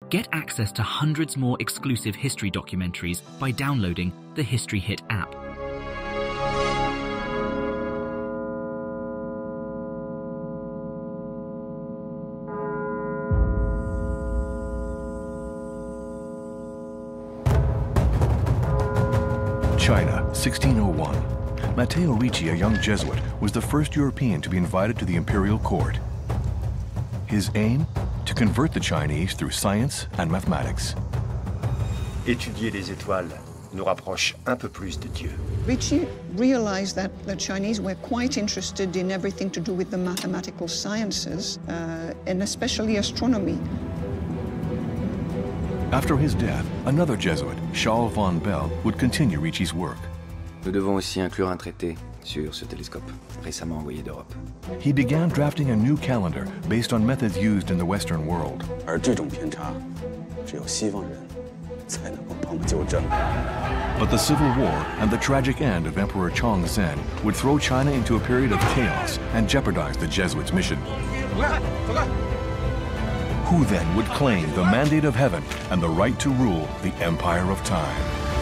Get access to hundreds more exclusive history documentaries by downloading the History Hit app. China, 1601. Matteo Ricci, a young Jesuit, was the first European to be invited to the Imperial court. His aim? To convert the Chinese through science and mathematics. Étudier les étoiles nous rapproche un peu plus de Dieu. Ricci realized that the Chinese were quite interested in everything to do with the mathematical sciences, and especially astronomy. After his death, another Jesuit, Charles von Bell, would continue Ricci's work. Nous devons aussi inclure un traité sur ce télescope, récemment envoyé d'Europe. He began drafting a new calendar based on methods used in the Western world. 而这种偏差，只有西方人才能够帮我纠正。 But the Civil War and the tragic end of Emperor Chongzhen would throw China into a period of chaos and jeopardize the Jesuits' mission. Who then would claim the mandate of heaven and the right to rule the empire of time?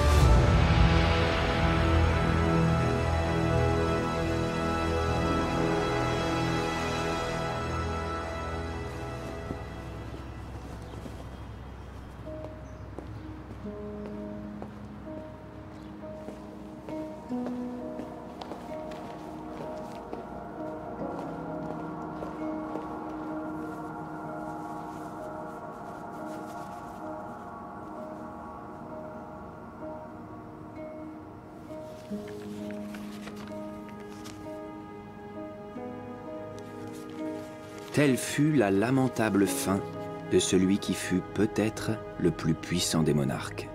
Telle fut la lamentable fin de celui qui fut peut-être le plus puissant des monarques.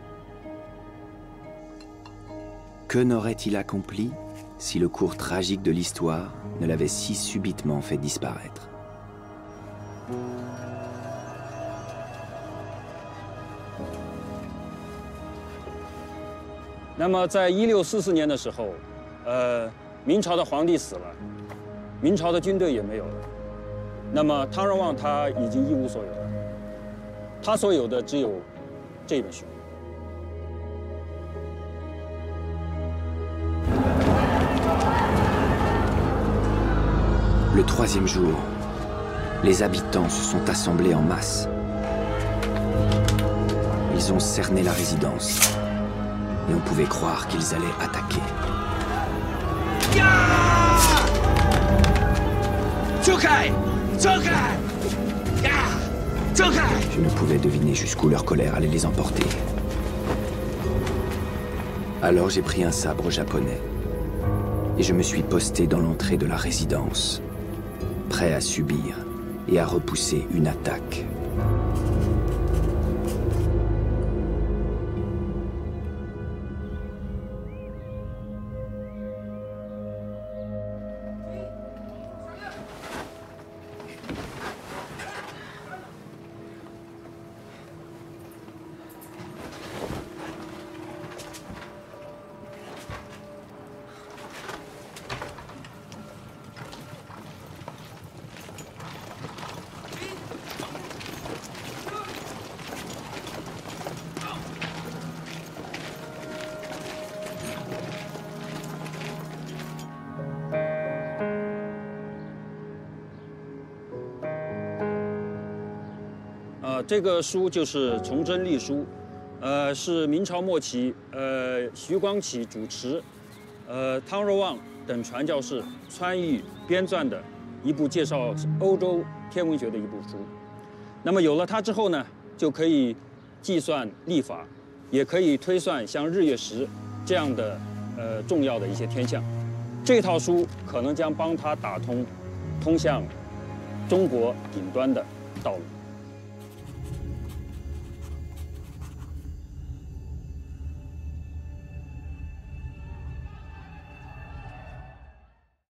Que n'aurait-il accompli si le cours tragique de l'histoire ne l'avait si subitement fait disparaître? En 1644年的时候，明朝的皇帝死了，明朝的军队也没有了。那么汤若望他已经一无所有了，他所有的只有这本书。 Le troisième jour, les habitants se sont assemblés en masse. Ils ont cerné la résidence et on pouvait croire qu'ils allaient attaquer. Je ne pouvais deviner jusqu'où leur colère allait les emporter. Alors j'ai pris un sabre japonais et je me suis posté dans l'entrée de la résidence, prêt à subir et à repousser une attaque. 啊，这个书就是《崇祯历书》，是明朝末期徐光启主持，汤若望等传教士参与编撰的一部介绍欧洲天文学的一部书。那么有了它之后呢，就可以计算历法，也可以推算像日月食这样的重要的一些天象。这套书可能将帮他打通通向中国顶端的道路。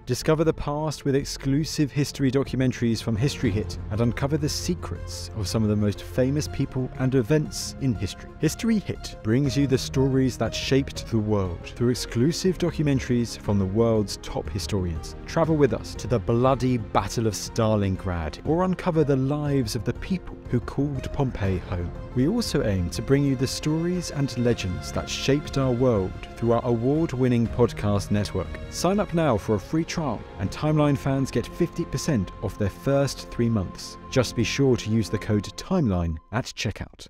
Discover the past with exclusive history documentaries from History Hit and uncover the secrets of some of the most famous people and events in history. History Hit brings you the stories that shaped the world through exclusive documentaries from the world's top historians. Travel with us to the bloody Battle of Stalingrad or uncover the lives of the people who called Pompeii home. We also aim to bring you the stories and legends that shaped our world through our award-winning podcast network. Sign up now for a free trial, and Timeline fans get 50% off their first 3 months. Just be sure to use the code TIMELINE at checkout.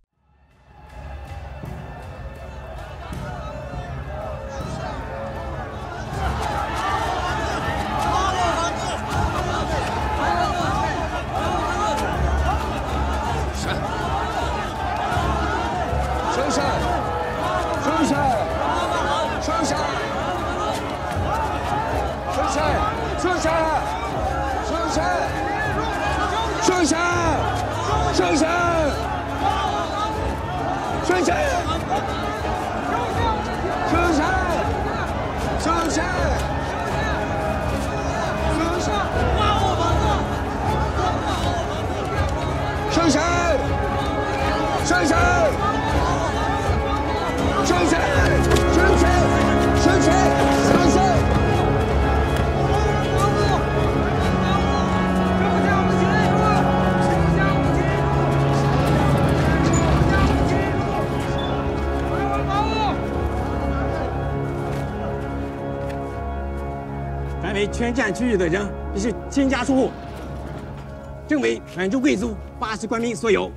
凡为全占区域的人，必须倾家出户，正为全州贵族、巴士官兵所有。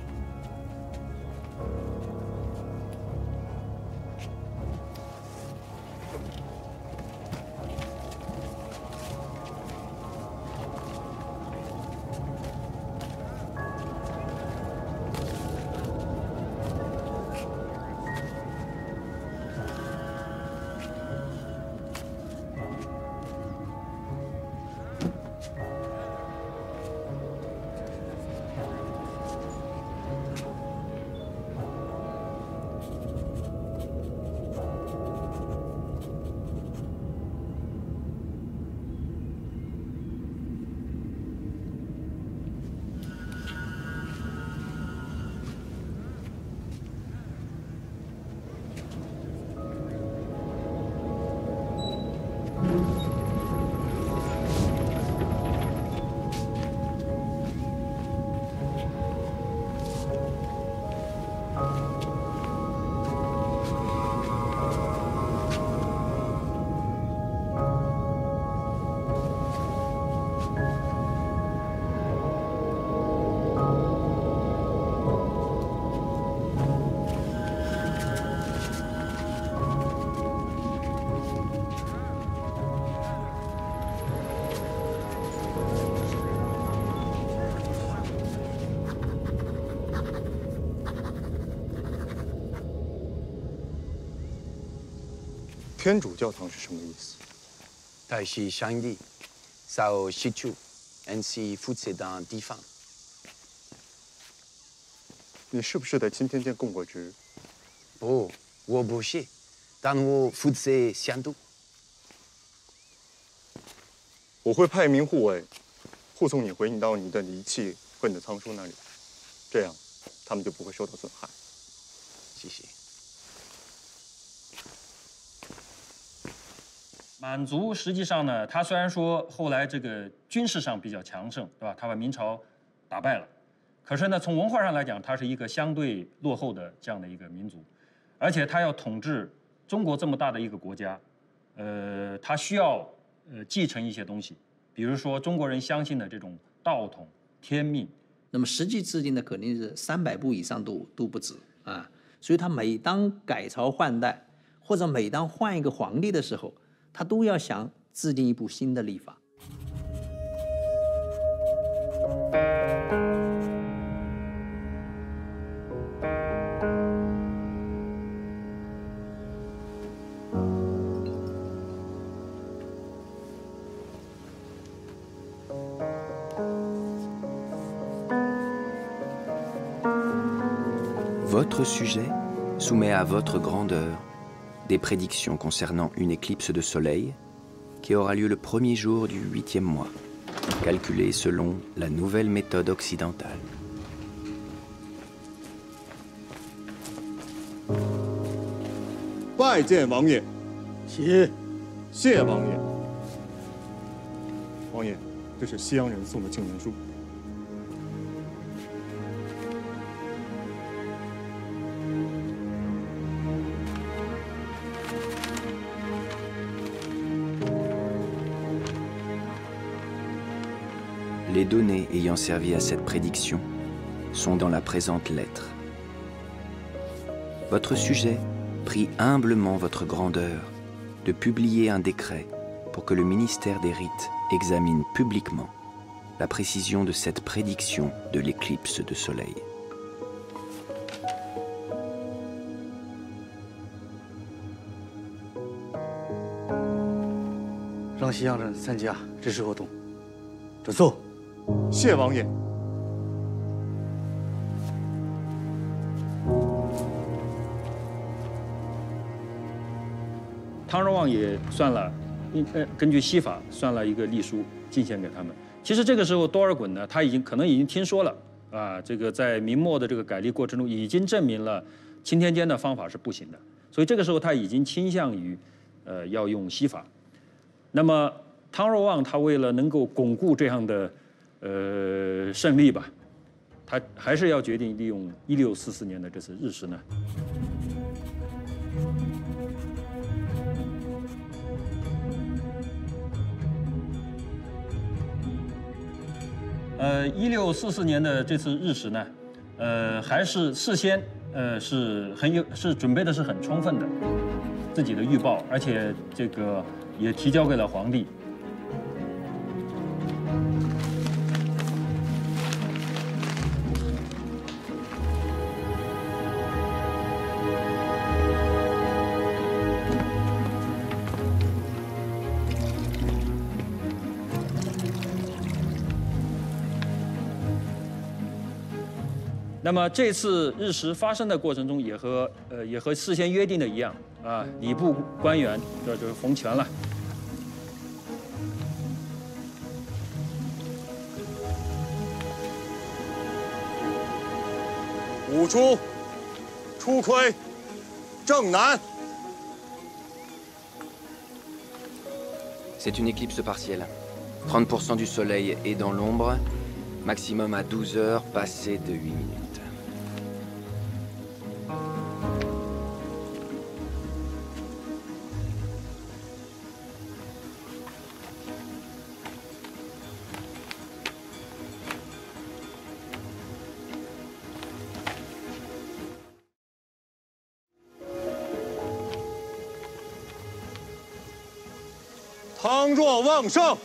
天主教堂是什么意思？ 它是上帝所施主，恩赐负责的地方。 你是不是在钦天监供过职？ 不，我不是，但我负责相督。 我会派一名护卫护送你回你到你的仪器和你的仓书那里，这样他们就不会受到损害。 谢谢。 满族实际上呢，他虽然说后来这个军事上比较强盛，对吧？他把明朝打败了，可是呢，从文化上来讲，他是一个相对落后的这样的一个民族，而且他要统治中国这么大的一个国家，他需要继承一些东西，比如说中国人相信的这种道统、天命。 那么实际制定的肯定是300部以上都不止啊，所以他每当改朝换代，或者每当换一个皇帝的时候，他都要想制定一部新的历法。 Votre sujet soumet à votre grandeur des prédictions concernant une éclipse de soleil qui aura lieu le premier jour du 8e mois, calculé selon la nouvelle méthode occidentale. 拜见王爷。谢王爷。王爷，这是西洋人送的请愿书。 Les données ayant servi à cette prédiction sont dans la présente lettre. Votre sujet prie humblement votre grandeur de publier un décret pour que le ministère des Rites examine publiquement la précision de cette prédiction de l'éclipse de soleil. 让西洋人参加这次活动，准奏。 谢王爷。 汤若望也算了，根据西法算了一个历书进献给他们。其实这个时候多尔衮呢，他可能已经听说了啊，这个在明末的这个改历过程中，已经证明了钦天监的方法是不行的，所以这个时候他已经倾向于要用西法。那么汤若望他为了能够巩固这样的胜利吧，他还是要决定利用1644年的这次日食呢。1644年的这次日食呢，还是事先是准备的是很充分的，自己的预报，而且这个也提交给了皇帝。那么这次日食发生的过程中，也和事先约定的一样啊，礼部官员这就是冯权了。 午出，初亏，正南。 C'est une éclipse partielle. 30% du soleil est dans l'ombre, maximum à 12 heures passées de 8 minutes. 汤若望胜。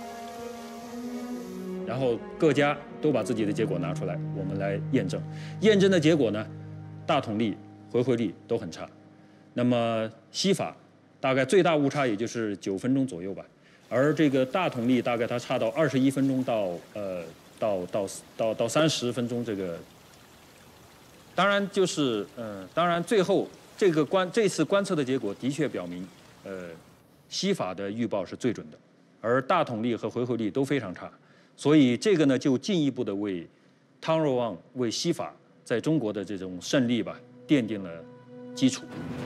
然后各家都把自己的结果拿出来，我们来验证。验证的结果呢，大统历、回回历都很差。那么西法大概最大误差也就是9分钟左右吧，而这个大统历大概它差到21分钟到30分钟这个。当然就是当然最后这次观测的结果的确表明，西法的预报是最准的，而大统历和回回历都非常差，所以这个呢就进一步的为汤若望为西法在中国的这种胜利吧奠定了基础。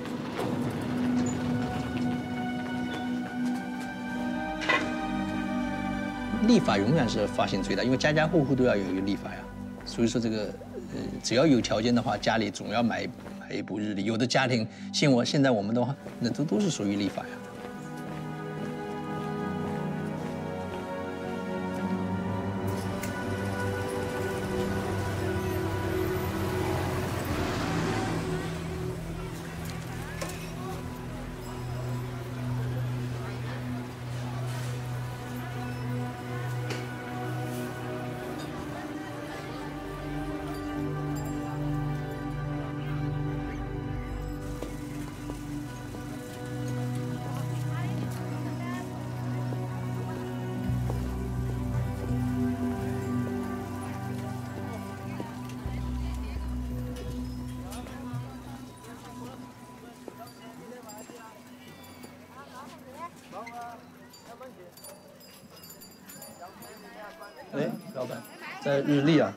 历法永远是发现最大，因为家家户户都要有一个历法呀，所以说这个只要有条件的话，家里总要买一部日历。有的家庭现在我们的话，那都是属于历法呀。 在日历啊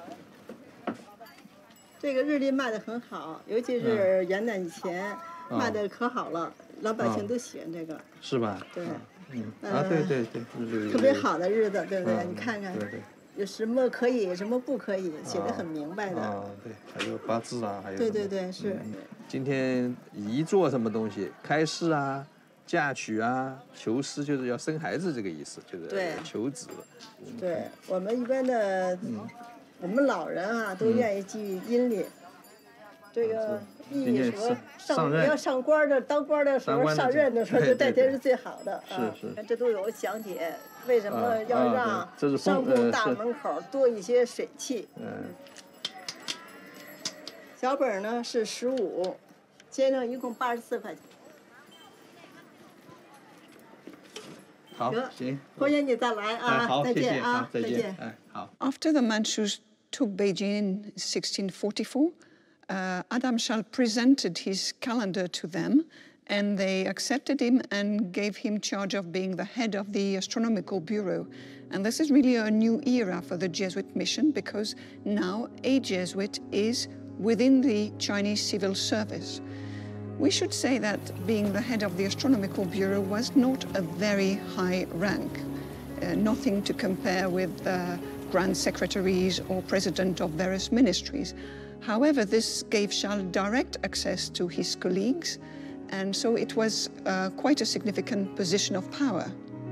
这个日历卖的很好，尤其是元旦以前卖的可好了，老百姓都喜欢这个。 是吧？ 对。 对，日历特别好的日子，对不对？你看看。 对对。 有什么可以，什么不可以，写得很明白的。 对，还有八字啊，还有。 对，是。 今天宜做什么东西？开市啊，嫁娶啊，求师就是要生孩子这个意思，就是求子。 对我们一般的，我们老人啊都愿意记阴历。这个意义说要上官的，当官的时候上任的时候，就这天是最好的啊。 是， 这都有讲解，为什么要让上宫大门口多一些水汽？小本呢是15，先生一共84块钱。 好，行， 欢迎你再来啊！ 好， 再见啊， 再见。 好。 After the Manchus took Beijing in 1644. Adam Schall presented his calendar to them, and they accepted him and gave him charge of being the head of the Astronomical Bureau. And this is really a new era for the Jesuit mission, because now a Jesuit is within the Chinese civil service. We should say that being the head of the Astronomical Bureau was not a very high rank, nothing to compare with grand secretaries or president of various ministries. However, this gave Schall direct access to his colleagues, and so it was quite a significant position of power.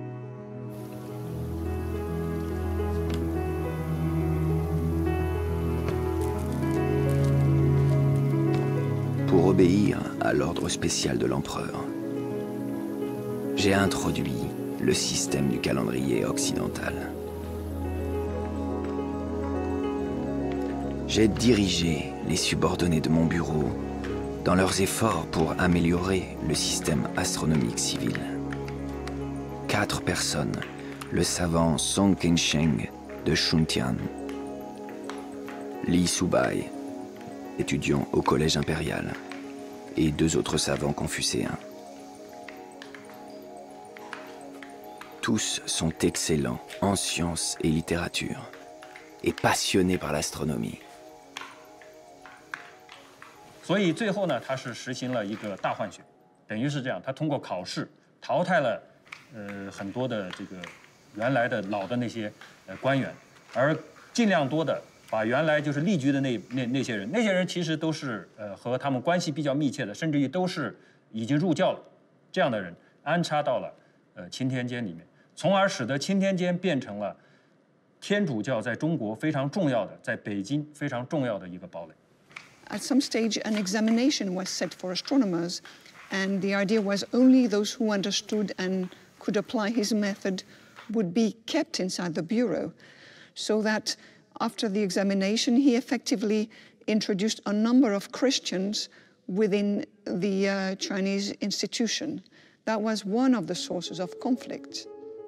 Pour obéir à l'ordre spécial de l'empereur, j'ai introduit le système du calendrier occidental. J'ai dirigé les subordonnés de mon bureau dans leurs efforts pour améliorer le système astronomique civil. 4 personnes, le savant Song Kensheng de Shuntian, Li Subai, étudiant au collège impérial, et 2 autres savants confucéens. Tous sont excellents en sciences et littérature, et passionnés par l'astronomie. 所以最后呢，他是实行了一个大换血，等于是这样，他通过考试淘汰了很多的这个原来的老的那些官员，而尽量多的把原来就是立局的那些人其实都是和他们关系比较密切的，甚至于都是已经入教了这样的人安插到了钦天监里面，从而使得钦天监变成了天主教在中国非常重要的，在北京非常重要的一个堡垒。 At some stage, an examination was set for astronomers, and the idea was only those who understood and could apply his method would be kept inside the bureau, so that after the examination, he effectively introduced a number of Christians within the Chinese institution. That was one of the sources of conflict.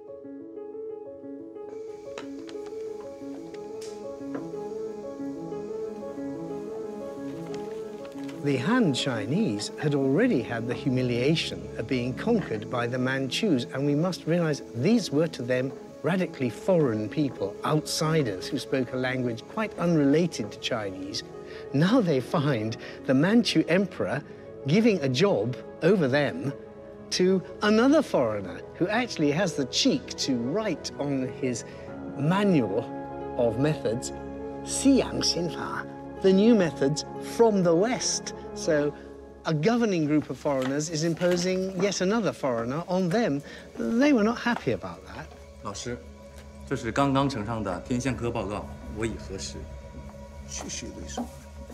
The Han Chinese had already had the humiliation of being conquered by the Manchus, and we must realize these were to them radically foreign people, outsiders who spoke a language quite unrelated to Chinese. Now they find the Manchu emperor giving a job over them to another foreigner who actually has the cheek to write on his manual of methods, 西洋心法, the new methods from the West. So a governing group of foreigners is imposing yet another foreigner on them. They were not happy about that. 老师，这是刚刚呈上的天象科报告，我已核实，栩栩如生。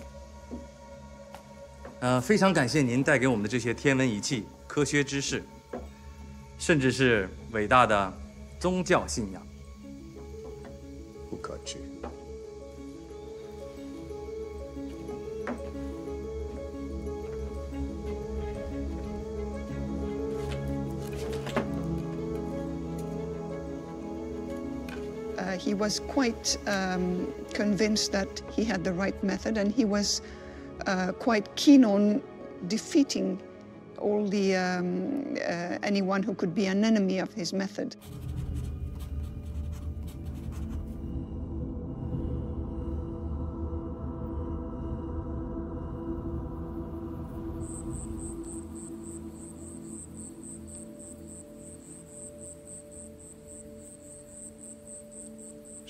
非常感谢您带给我们的这些天文仪器、科学知识，甚至是伟大的宗教信仰。 不可取。 He was quite convinced that he had the right method, and he was quite keen on defeating all the anyone who could be an enemy of his method.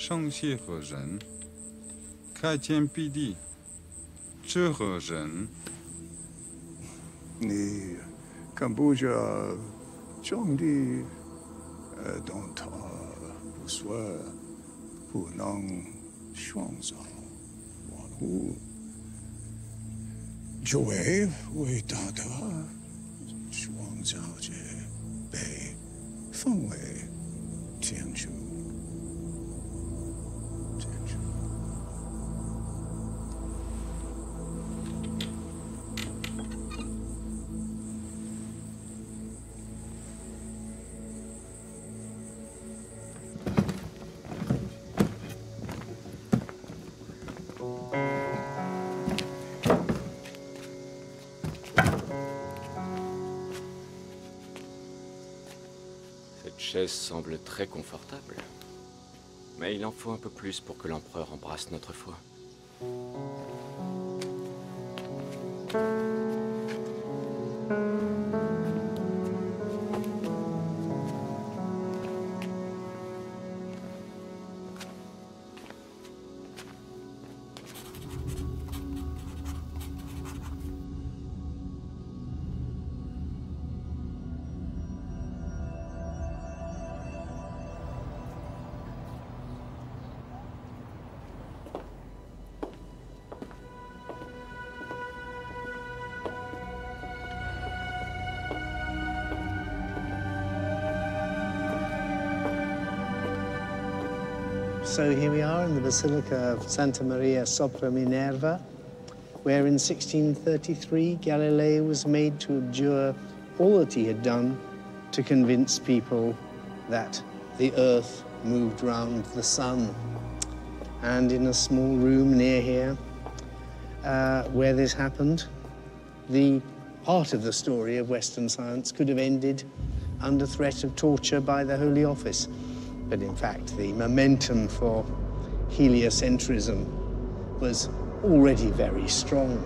圣系和人，开天辟地，这和人。 你看不着上帝，当他不说，不能创造万物，这位伟大的创造者被奉为天主。 Cette chaise semble très confortable. Mais il en faut un peu plus pour que l'empereur embrasse notre foi. So here we are in the Basilica of Santa Maria sopra Minerva, where in 1633 Galileo was made to abjure all that he had done to convince people that the Earth moved round the sun. And in a small room near here, where this happened, the part of the story of Western science could have ended under threat of torture by the Holy Office. But in fact, the momentum for heliocentrism was already very strong.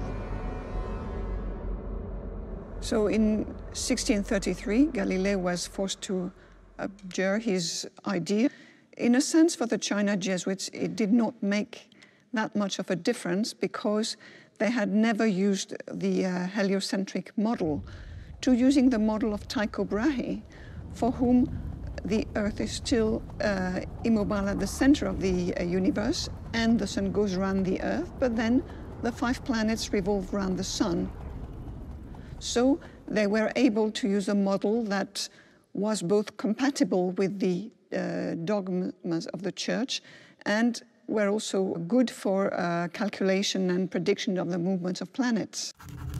So in 1633, Galileo was forced to abjure his idea. In a sense, for the China Jesuits, it did not make that much of a difference because they had never used the heliocentric model to using the model of Tycho Brahe, for whom the Earth is still immobile at the center of the universe, and the sun goes around the Earth, but then the 5 planets revolve around the sun. So they were able to use a model that was both compatible with the dogmas of the Church and were also good for calculation and prediction of the movements of planets.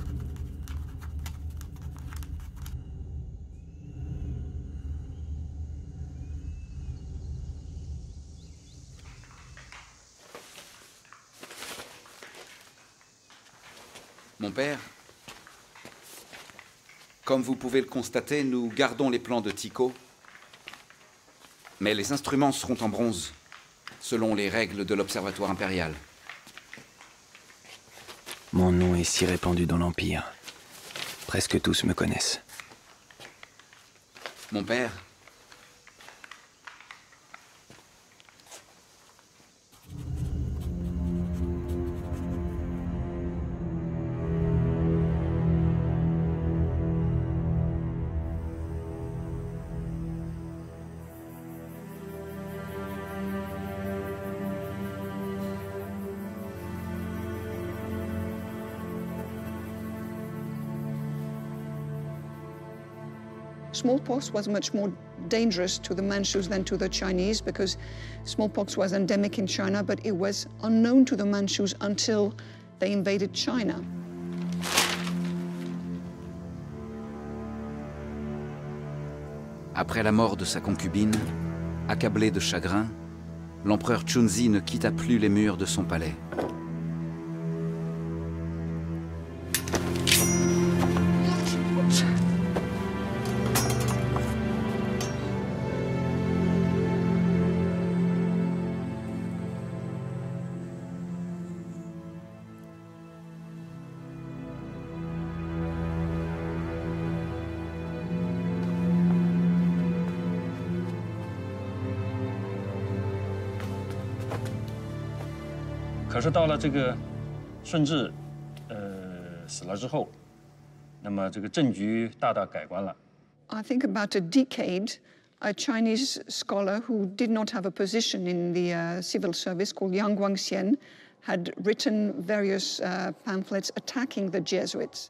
Mon père, comme vous pouvez le constater, nous gardons les plans de Tycho, mais les instruments seront en bronze, selon les règles de l'Observatoire impérial. Mon nom est si répandu dans l'Empire. Presque tous me connaissent. Mon père, Smallpox was much more dangerous to the Manchus than to the Chinese because smallpox was endemic in China, but it was unknown to the Manchus until they invaded China. après la mort de sa concubine, accablé de chagrin, l'empereur Chunzi ne quitta plus les murs de son palais. 可是到了这个顺治，死了之后，那么这个政局大大改观了。 I think about a decade, a Chinese scholar who did not have a position in the civil service called Yang Guangxian had written various pamphlets attacking the Jesuits.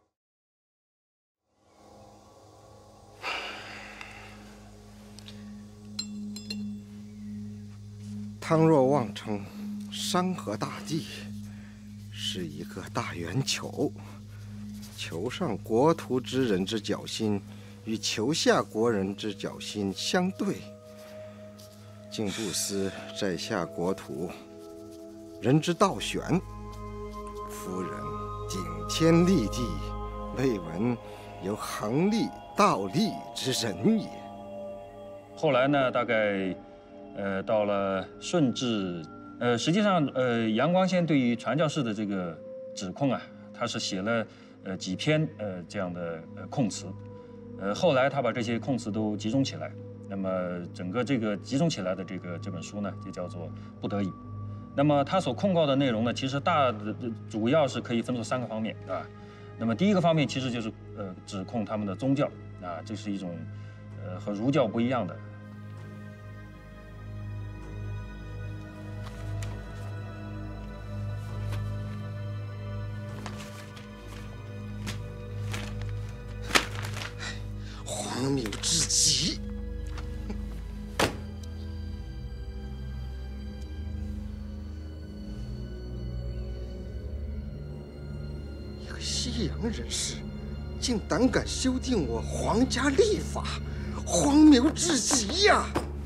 汤若望称，山河大地是一个大圆球，球上国土之人之脚心与球下国人之脚心相对。竟不思在下国土人之道玄，夫人顶天立地，未闻有横立倒立之人也。 后来呢，大概到了顺治，实际上杨光先对于传教士的这个指控啊，他是写了几篇这样的控词，后来他把这些控词都集中起来，那么整个这个集中起来的这本书呢，就叫做《不得已》。那么他所控告的内容呢，其实主要是可以分作3个方面啊。那么第一个方面其实就是指控他们的宗教啊，这是一种和儒教不一样的。 荒谬至极！一个西洋人士，竟胆敢修订我皇家历法，荒谬至极呀！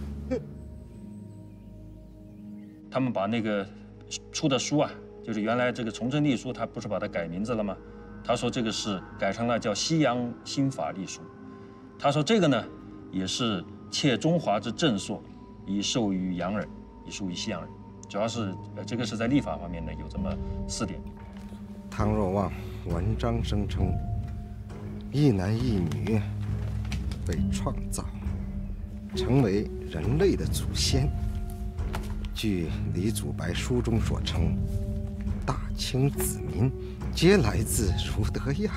他们把那个出的书啊，就是原来这个《崇祯历书》，他不是把它改名字了吗？他说这个是改成了叫《西洋新法历书》。他说这个呢，也是窃中华之正朔，以授于洋人，以授于西洋人。主要是这个是在历法方面呢有这么4点。 汤若望文章声称，一男一女被创造，成为人类的祖先。据李祖白书中所称，大清子民皆来自儒德亚。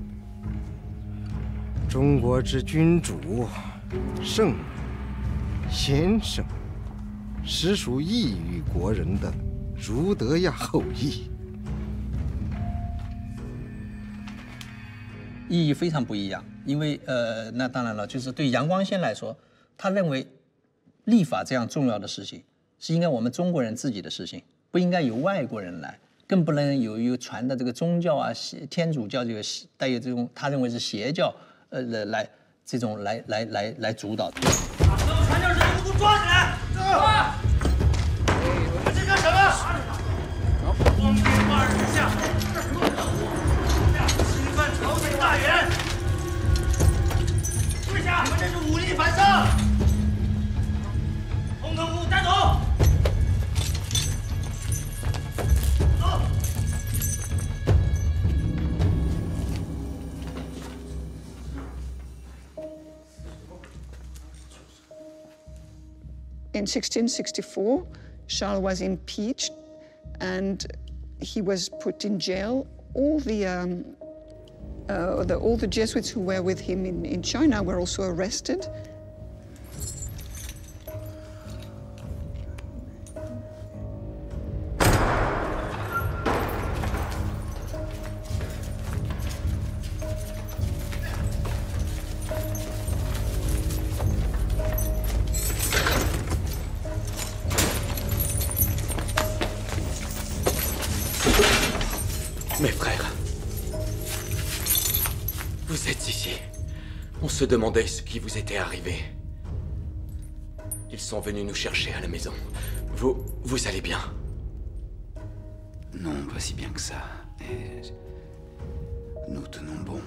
中国之君主、圣人、先生，实属异域国人的儒德亚后裔。 意义非常不一样，因为那当然了，就是对杨光先来说，他认为历法这样重要的事情，是应该我们中国人自己的事情，不应该由外国人来，更不能由传的这个宗教啊，天主教这个带有这种他认为是邪教。来主导。所有传教士都给我抓起来！你们这叫什么？荒天化日之下，侵犯朝廷大员！跪下！你们这是武力反杀！统统给我带走！走！ In 1664, Charles was impeached and he was put in jail. All the Jesuits who were with him in China were also arrested. Mes frères, vous êtes ici. On se demandait ce qui vous était arrivé. Ils sont venus nous chercher à la maison. Vous allez bien? Non, pas si bien que ça. Mais nous tenons bon.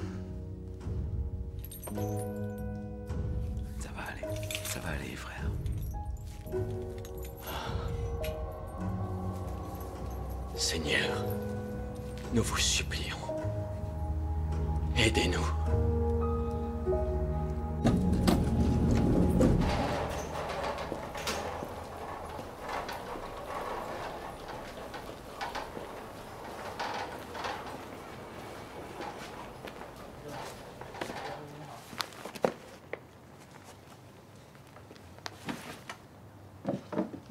Ça va aller, frère. Seigneur, nous vous supplions. Aidez-nous.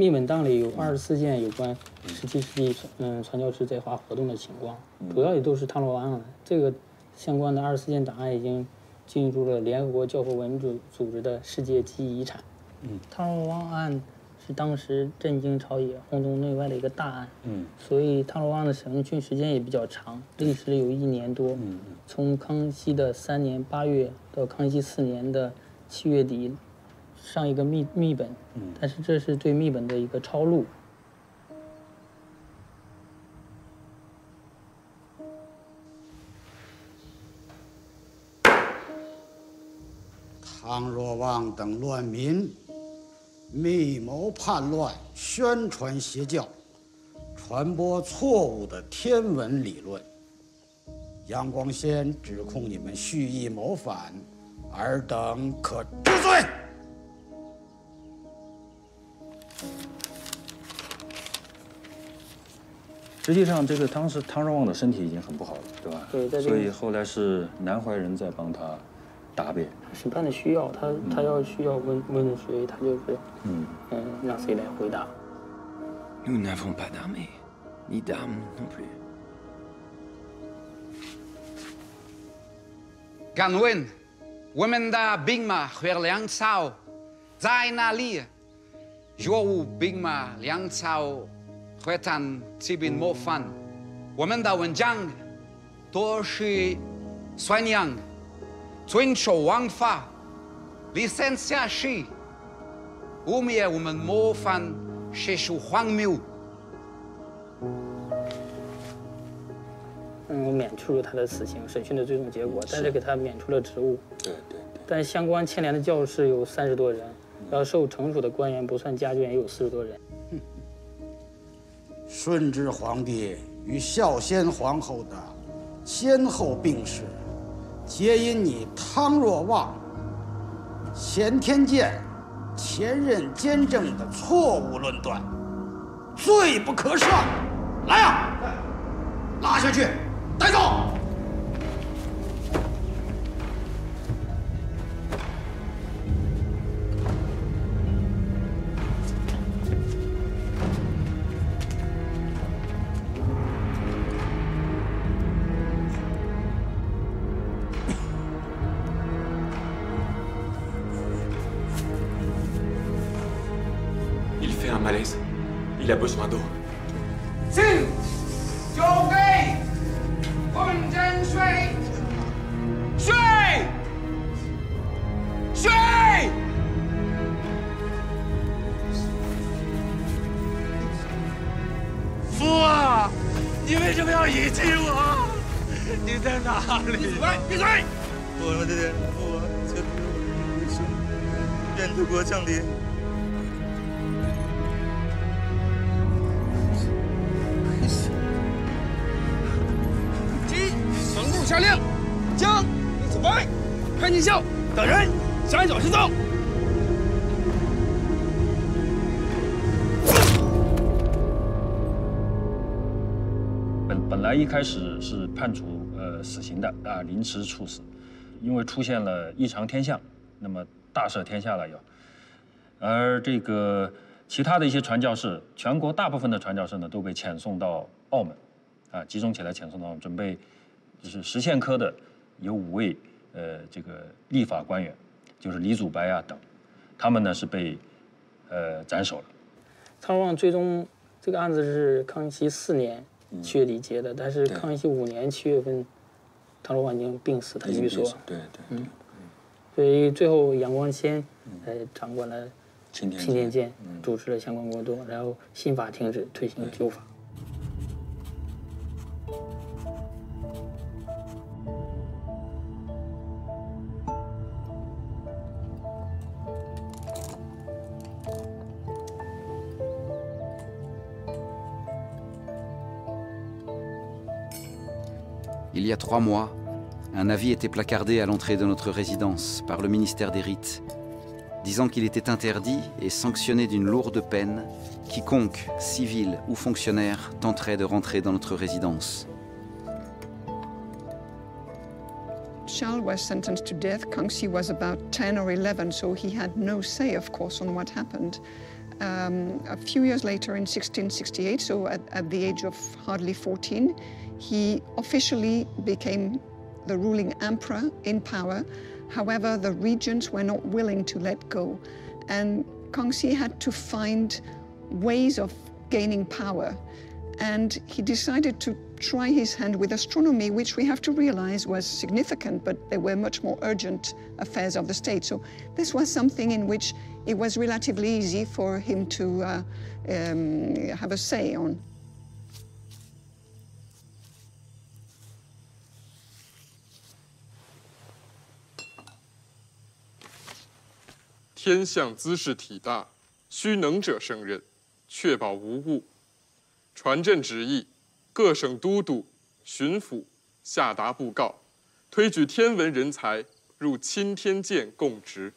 密本档里有24件有关17世纪传教士在华活动的情况，主要也都是汤罗湾案。这个相关的24件档案已经进入了联合国教科文组织的世界记忆遗产。汤罗湾案是当时震惊朝野、轰动内外的一个大案。所以汤罗湾的审讯时间也比较长，历时有1年多。从康熙的3年8月到康熙4年的7月底。上一个密本，但是这是对密本的一个抄录。 汤若望等乱民，密谋叛乱，宣传邪教，传播错误的天文理论。杨光先指控你们蓄意谋反，尔等可治罪。 实际上，这个当时汤若望的身体已经很不好了，对吧？ 对， 所以后来是南怀仁在帮他答辩。 审判的需要，他需要问谁，他就是让谁来回答。 Nous n'avons pas d'armée, ni d'armes non plus. Ganwen, Wemenda Bingma, Huerliang Cao, Zaina Li, Jou Bingma, Liang Cao, Huetan, Tibin Mofan, Wemenda Wenjiang, Toshi Suanyang, Twincho Wangfa, Licencia Shi, Umie Woman Mofan, Shishu Huangmiu. 免除了他的死刑，审讯的最终结果，但是给他免除了职务。 对。 但相关牵连的教士有30多人，要受惩处的官员不算家眷也有40多人。 顺治皇帝与孝先皇后的先后病逝，皆因你汤若望、钱天健前任监正的错误论断，罪不可赦。来呀，拉下去，带走。 Il fait un malaise. Il a besoin d'eau. 进，酒杯，混真水，水，水。 父啊，你为什么要遗弃我？你在哪里？闭嘴！闭嘴！我的天父啊，求你给我一生，愿德国降临。 皇后下令，将李子白、潘金孝等人斩首示众。 本来一开始是判处死刑的临时处死，因为出现了异常天象，那么大赦天下了要。而这个其他的一些传教士，全国大部分的传教士呢都被遣送到澳门，集中起来遣送到澳门，准备就是实宪科的有5位这个立法官员，就是李祖白等，他们呢是被斩首了。 汤若望最终这个案子是康熙4年7月底结的，但是康熙5年7月份，汤若望已经病死，他寓所。 对。 所以最后杨光先掌管了钦天监，主持了相关工作，然后新法停止，推行旧法。 Il y a 3 mois, un avis était placardé à l'entrée de notre résidence par le ministère des Rites, disant qu'il était interdit et sanctionné d'une lourde peine quiconque, civil ou fonctionnaire, tenterait de rentrer dans notre résidence. Charles was sentenced to death. Kangxi was about 10 or 11, so he had no say, of course, on what happened. a few years later, in 1668, so at the age of hardly 14, he officially became the ruling emperor in power. However, the regents were not willing to let go, and Kangxi had to find ways of gaining power. And he decided to try his hand with astronomy, which we have to realize was significant, but there were much more urgent affairs of the state. So this was something in which it was relatively easy for him to have a say on. 天象姿势体大，需能者胜任，确保无误。传朕旨意，各省都督、巡抚下达布告，推举天文人才入钦天监供职。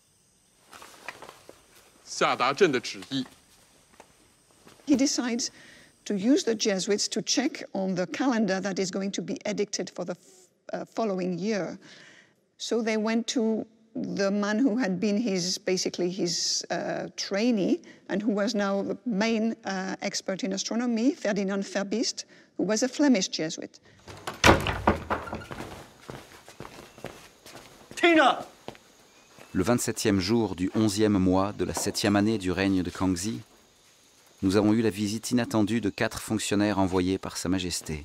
下达朕的旨意。 He decides to use the Jesuits to check on the calendar that is going to be edicted for the following year. So they went to the man who had been basically his trainee and who was now the main expert in astronomy, Ferdinand Verbiest, who was a Flemish Jesuit. 听着! Le 27e jour du 11e mois de la 7e année du règne de Kangxi, nous avons eu la visite inattendue de 4 fonctionnaires envoyés par Sa Majesté.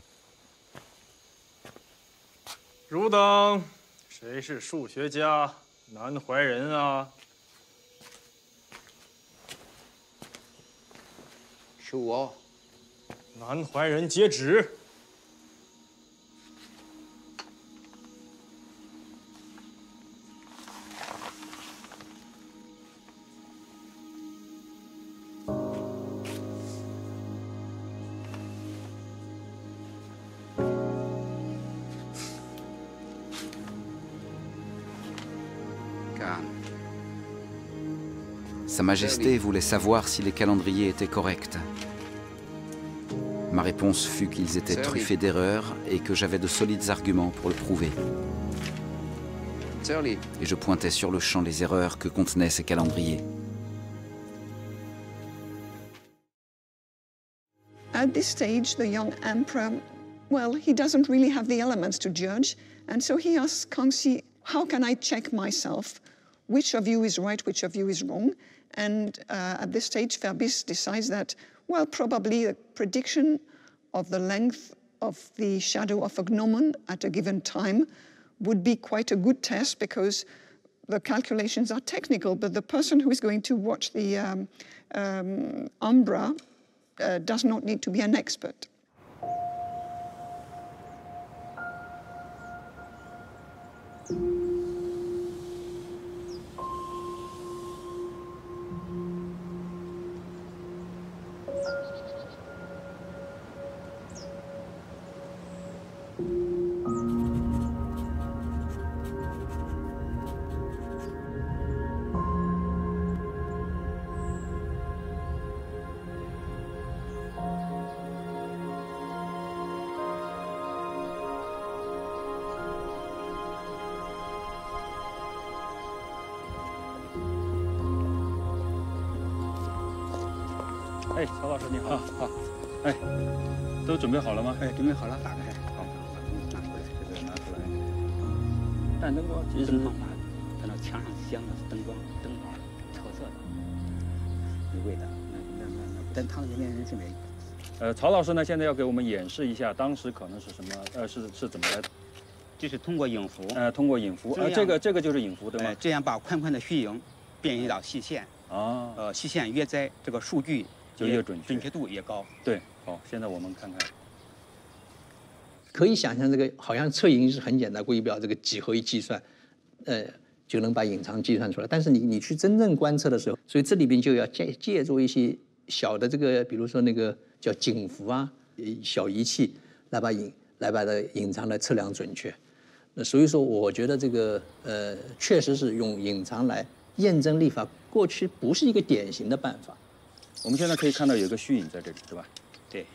汝等谁是数学家？ 南怀仁啊， 是我。 南怀仁接旨。 Sa Majesté voulait savoir si les calendriers étaient corrects. Ma réponse fut qu'ils étaient truffés d'erreurs et que j'avais de solides arguments pour le prouver. Et je pointais sur le champ les erreurs que contenaient ces calendriers. At this stage, the young emperor, well, he doesn't really have the elements to judge, and so he asks Kangxi, how can I check myself? Which of you is right, which of you is wrong? And at this stage, Verbiest decides that, well, probably a prediction of the length of the shadow of a gnomon at a given time would be quite a good test because the calculations are technical, but the person who is going to watch the umbra does not need to be an expert. 哎，曹老师你好，好，哎，都准备好了吗？ 哎，准备好了，打开。 好， 拿出来， 这个拿出来。但灯光其实方法，它那墙上镶的是灯光特色的，有味的。那，但他们这边人是没有。 曹老师呢，现在要给我们演示一下当时可能是什么，是怎么来的？ 就是通过影符。 通过影符，这个就是影符对吗？ 这样把宽宽的虚影变移到细线。 啊。 细线越窄，这个数据。 就越准确度越高。 对，好，现在我们看看， 可以想象这个好像测影是很简单，规表这个几何一计算，就能把隐藏计算出来。但是你去真正观测的时候，所以这里边就要借助一些小的这个，比如说那个叫景符啊，小仪器来把它隐藏来测量准确。那所以说，我觉得这个确实是用隐藏来验证历法，过去不是一个典型的办法。 我们现在可以看到有个虚影在这里，是吧？ 对。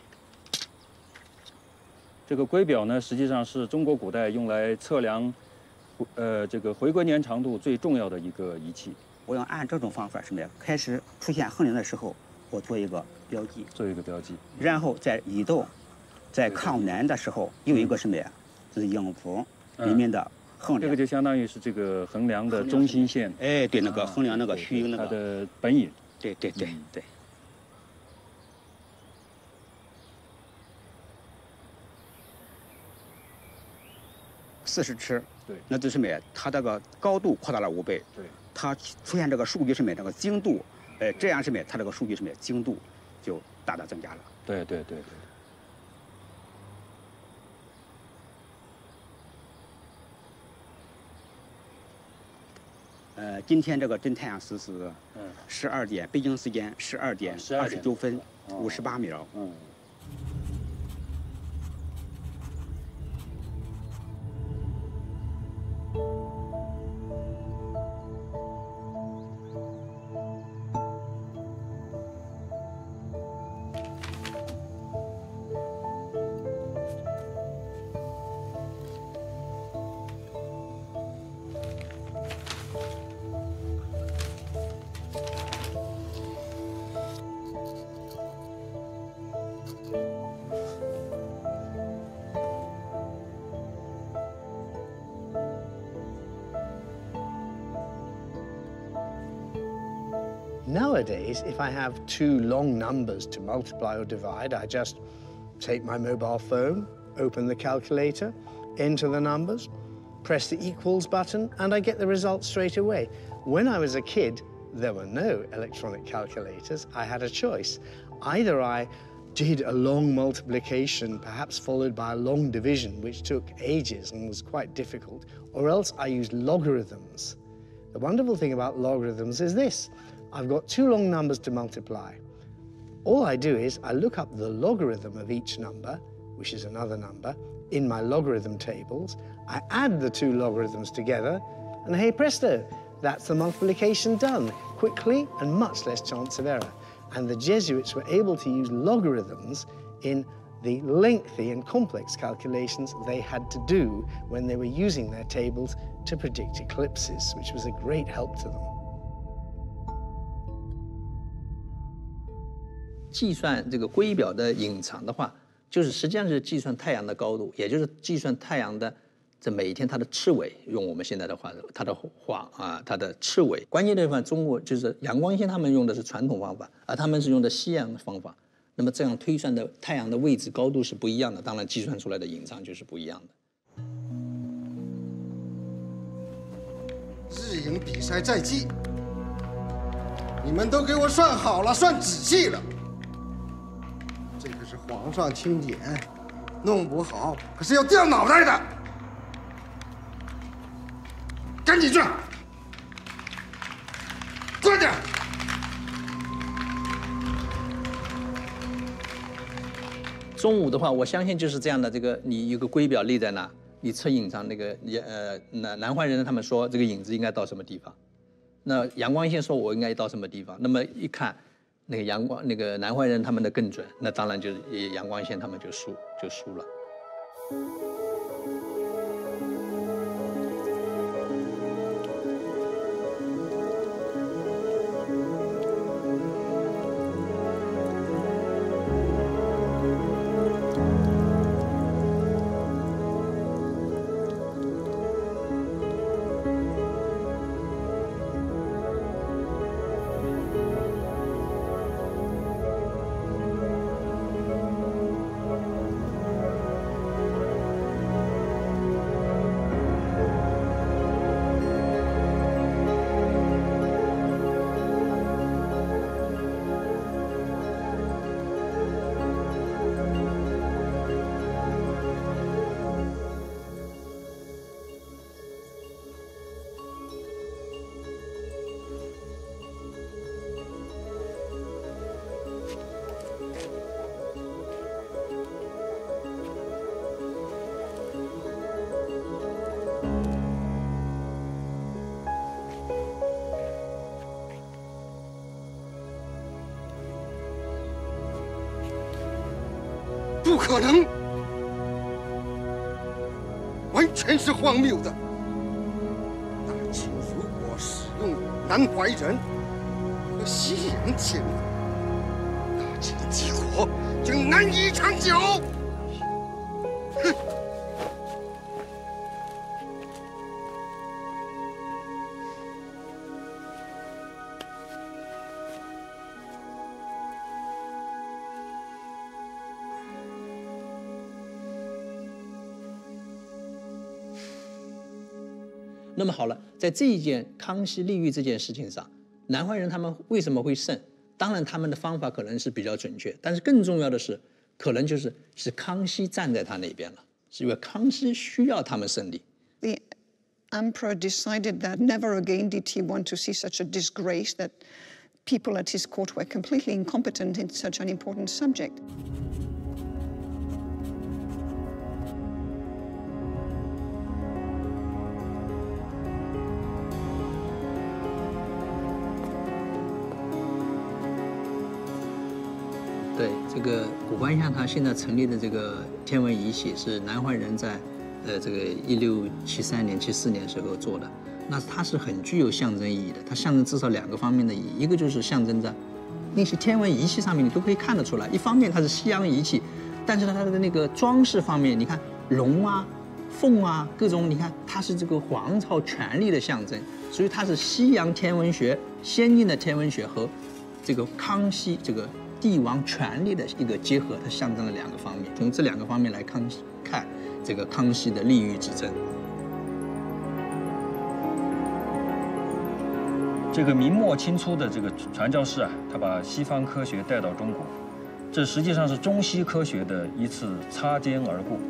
这个圭表呢，实际上是中国古代用来测量，这个回归年长度最重要的一个仪器。 我要按这种方法什么呀？开始出现横梁的时候，我做一个标记，然后在移动，在抗南的时候又一个什么呀？是音符里面的横梁。 这个就相当于是这个横梁的中心线。 哎，对，那个横梁那个虚音那个。 它的本影。 对。40尺， 对， 那就是什么呀？它这个高度扩大了5倍， 对， 它出现这个数据什么呀？这个精度，这样什么呀？它这个数据什么呀？精度就大大增加了。 对。 今天这个真太阳时是12点，北京时间12点29分58秒。 Nowadays, if I have two long numbers to multiply or divide, I just take my mobile phone, open the calculator, enter the numbers, press the equals button, and I get the result straight away. When I was a kid, there were no electronic calculators. I had a choice. Either I did a long multiplication, perhaps followed by a long division, which took ages and was quite difficult, or else I used logarithms. The wonderful thing about logarithms is this. I've got two long numbers to multiply. All I do is I look up the logarithm of each number, which is another number, in my logarithm tables. I add the two logarithms together, and hey presto, that's the multiplication done, quickly and much less chance of error. And the Jesuits were able to use logarithms in the lengthy and complex calculations they had to do when they were using their tables to predict eclipses, which was a great help to them. 计算这个圭表的隐藏的话，就是实际上是计算太阳的高度，也就是计算太阳的这每一天它的赤纬，用我们现在的话，它的它的赤纬。关键的地方，中国就是阳光线，他们用的是传统方法，而他们是用的西洋的方法。那么这样推算的太阳的位置高度是不一样的，当然计算出来的隐藏就是不一样的。 日影比赛在即，你们都给我算好了，算仔细了。这个是皇上钦点，弄不好可是要掉脑袋的。赶紧算，快点！ 中午的话，我相信就是这样的。这个你一个圭表立在那，你测隐藏那个南怀仁他们说这个影子应该到什么地方，那阳光线说我应该到什么地方，那么一看那个阳光那个南怀仁他们的更准，那当然就是阳光线他们就输了。 不可能，完全是荒谬的。大清如果使用丹怀仁和西洋天文，大清帝国将难以长久。哼！ 那么好了，在这一件康熙立御这件事情上，南怀仁他们为什么会胜？当然，他们的方法可能是比较准确，但是更重要的是，可能是康熙站在他那边了，是因为康熙需要他们胜利。 The emperor decided that never again did he want to see such a disgrace that people at his court were completely incompetent in such an important subject. 对，这个古观象它现在成立的这个天文仪器是南怀仁在这个1673年、74年时候做的，那它是很具有象征意义的，它象征至少2个方面的意义，一个就是象征在那些天文仪器上面你都可以看得出来，一方面它是西洋仪器，但是它的那个装饰方面，你看龙啊、凤啊各种，你看它是这个皇朝权力的象征，所以它是西洋天文学、先进的天文学和这个康熙这个帝王权力的一个结合，它象征了2个方面。从这2个方面来看这个康熙的立御之争。 这个明末清初的这个传教士啊，他把西方科学带到中国，这实际上是中西科学的一次擦肩而过。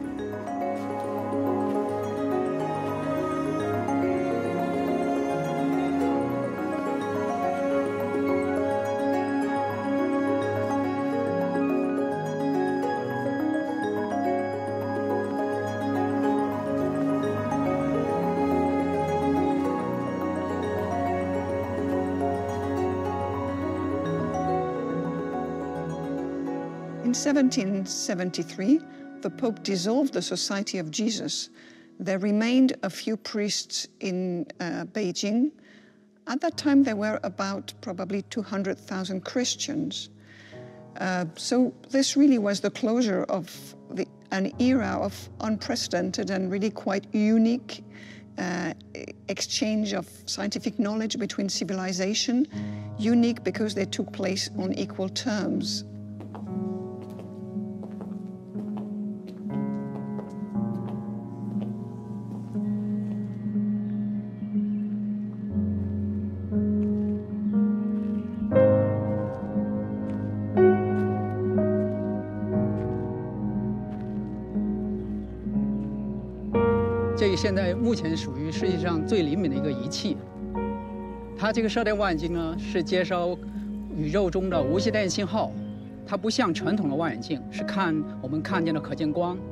In 1773, the Pope dissolved the Society of Jesus. There remained a few priests in Beijing. At that time, there were about probably 200,000 Christians. So this really was the closure of an era of unprecedented and really quite unique exchange of scientific knowledge between civilization, unique because they took place on equal terms. 这现在目前属于世界上最灵敏的一个仪器。它这个射电望远镜呢，是接收宇宙中的无线电信号，它不像传统的望远镜，是我们看见的可见光。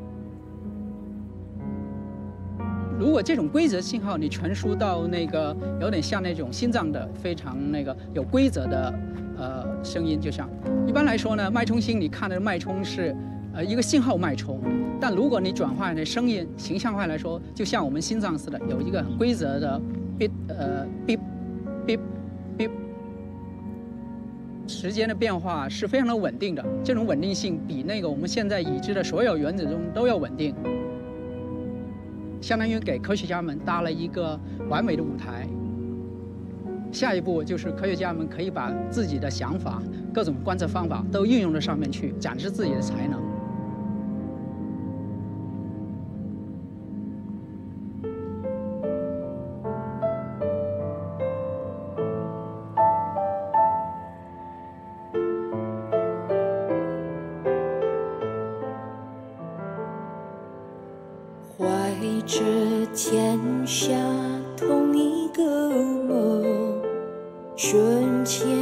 如果这种规则信号你传输到那个有点像那种心脏的非常有规则的声音，就像一般来说呢，脉冲星你看的脉冲是一个信号脉冲。 但如果你转换成声音，形象化来说，就像我们心脏似的，有一个很规则的 beep， 时间的变化是非常的稳定的。这种稳定性比我们现在已知的所有原子钟都要稳定，相当于给科学家们搭了一个完美的舞台。下一步就是科学家们可以把自己的想法、各种观测方法都运用到上面去，展示自己的才能。 着天下同一个梦，瞬间